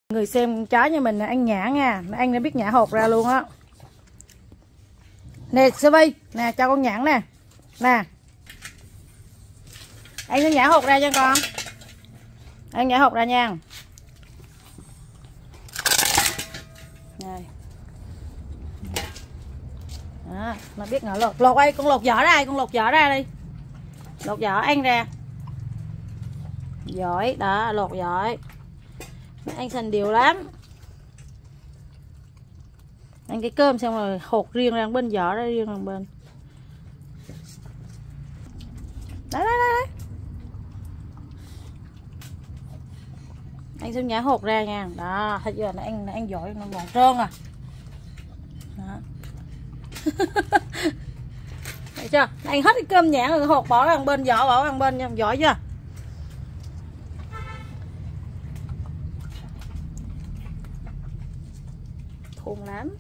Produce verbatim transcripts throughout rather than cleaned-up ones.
Người xem trái như mình là anh nhả nha, anh đã biết nhả hột ra luôn á. Nè Sơ Vi, nè cho con nhãn nè. Nè. Anh sẽ nhả hột ra cho con. Anh nhả hột ra nha. Này. Đó, nó biết ngỡ lột. Lột đây, con lột vỏ ra, con lột vỏ ra đi. Lột vỏ anh ra. Giỏi, đó, lột giỏi. Anh xanh đều lắm. Anh cái cơm xong rồi hột riêng ra bên, vỏ ra riêng ra bên. Đấy, đấy, đấy. Anh sẽ nhả hột ra nha. Đó, thấy chưa, anh anh giỏi, nó mòn trơn à. Đó. Thấy chưa? Anh hết cái cơm nhãn rồi, hột bỏ ra bên, vỏ bỏ ra bên nha, giỏi chưa? Thơm lắm.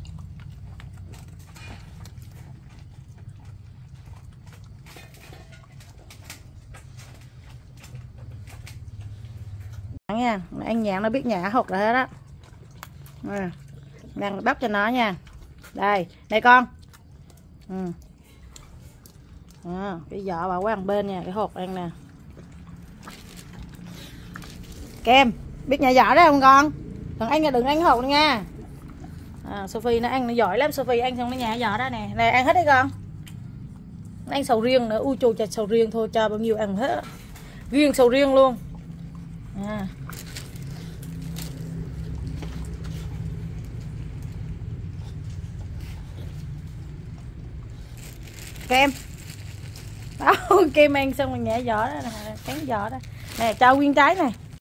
Nha, anh nhãn nó biết nhả hột rồi hết á. À, đang bắp cho nó nha. Đây, đây con. Ừ. À, cái vỏ bảo qua bên nha, cái hột anh nè. Kem, biết nhả vỏ đấy không con? Đừng anh đừng ăn hột nha. À, Sophie nó ăn nó giỏi lắm, Sophie ăn xong nó nhả vỏ đó nè. Này ăn hết đấy con. Nó ăn sầu riêng nữa, ui chù chặt sầu riêng thôi, cho bao nhiêu ăn hết. Riêng sầu riêng luôn. À. Kem đó, kem ăn xong rồi nhả vỏ đó nè, cắn vỏ đó nè, cho nguyên trái này.